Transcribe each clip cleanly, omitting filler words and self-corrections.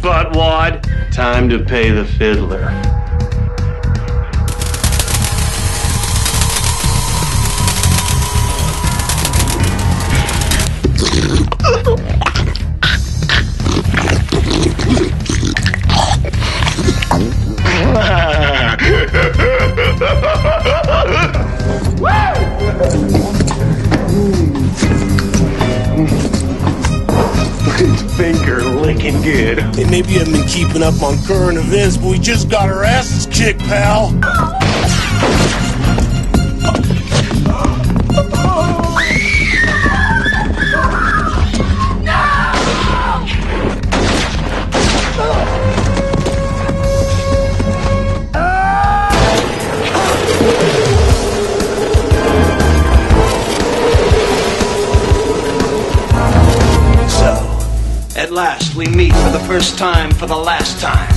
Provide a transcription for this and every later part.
buttwad. Time to pay the fiddler. Finger licking good. Hey, maybe you haven't been keeping up on current events, but we just got our asses kicked, pal. At last, we meet for the first time, for the last time.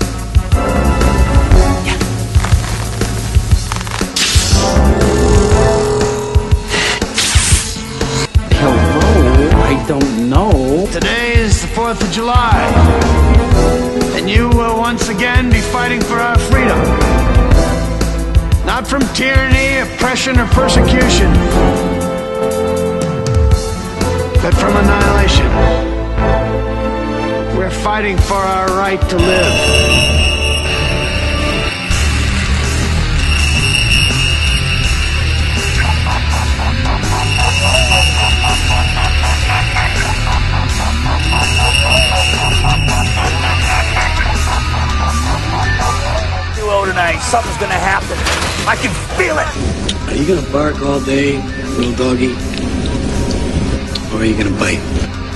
Hello, I don't know. Today is the 4th of July, and you will once again be fighting for our freedom. Not from tyranny, oppression, or persecution, but from annihilation. We're fighting for our right to live. Duo tonight, something's gonna happen. I can feel it. Are you gonna bark all day, little doggy? Or are you gonna bite?